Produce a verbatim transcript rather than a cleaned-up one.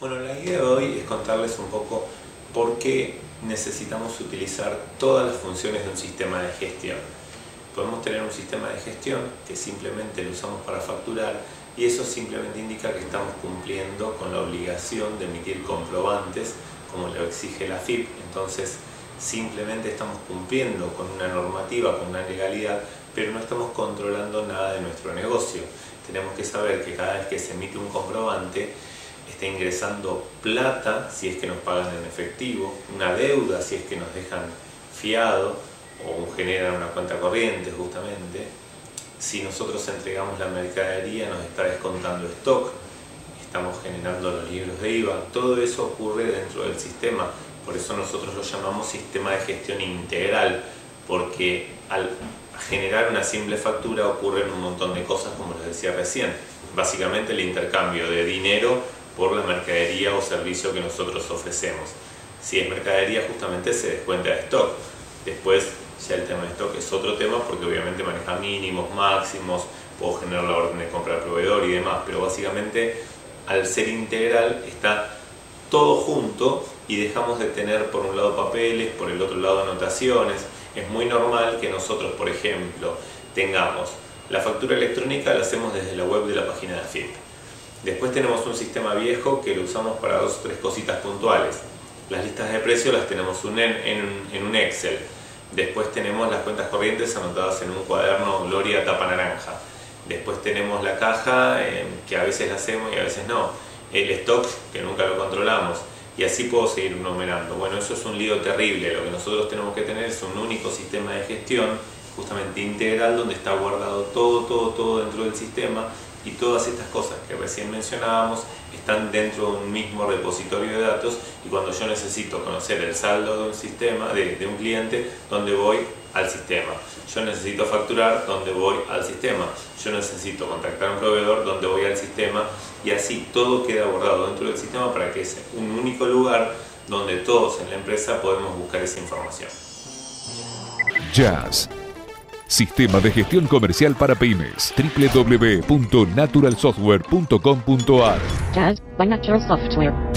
Bueno, la idea de hoy es contarles un poco por qué necesitamos utilizar todas las funciones de un sistema de gestión. Podemos tener un sistema de gestión que simplemente lo usamos para facturar y eso simplemente indica que estamos cumpliendo con la obligación de emitir comprobantes como lo exige la F I P. Entonces simplemente estamos cumpliendo con una normativa, con una legalidad, pero no estamos controlando nada de nuestro negocio. Tenemos que saber que cada vez que se emite un comprobante está ingresando plata si es que nos pagan en efectivo, una deuda si es que nos dejan fiado o generan una cuenta corriente justamente. Si nosotros entregamos la mercadería nos está descontando stock, estamos generando los libros de I V A, todo eso ocurre dentro del sistema. Por eso nosotros lo llamamos sistema de gestión integral, porque al generar una simple factura ocurren un montón de cosas, como les decía recién. Básicamente el intercambio de dinero por la mercadería o servicio que nosotros ofrecemos. Si es mercadería, justamente se descuenta de stock. Después ya el tema de stock es otro tema, porque obviamente maneja mínimos, máximos, puedo generar la orden de compra al proveedor y demás, pero básicamente al ser integral está todo junto y dejamos de tener por un lado papeles, por el otro lado anotaciones. Es muy normal que nosotros, por ejemplo, tengamos la factura electrónica, la hacemos desde la web de la página de F I P. Después tenemos un sistema viejo que lo usamos para dos o tres cositas puntuales. Las listas de precios las tenemos en, en, en un Excel. Después tenemos las cuentas corrientes anotadas en un cuaderno Gloria tapa naranja. Después tenemos la caja, eh, que a veces la hacemos y a veces no. El stock, que nunca lo controlamos. Y así puedo seguir numerando. Bueno, eso es un lío terrible. Lo que nosotros tenemos que tener es un único sistema de gestión, justamente integral, donde está guardado todo, todo, todo dentro del sistema. Y todas estas cosas que recién mencionábamos están dentro de un mismo repositorio de datos, y cuando yo necesito conocer el saldo de un sistema, de, de un cliente, ¿dónde voy? Al sistema. Yo necesito facturar, ¿dónde voy? Al sistema. Yo necesito contactar a un proveedor, ¿dónde voy? Al sistema. Y así todo queda guardado dentro del sistema para que sea un único lugar donde todos en la empresa podemos buscar esa información. Jazz. Sistema de gestión comercial para pymes. doble u doble u doble u punto natural software punto com punto a r. Jazz by Natural Software.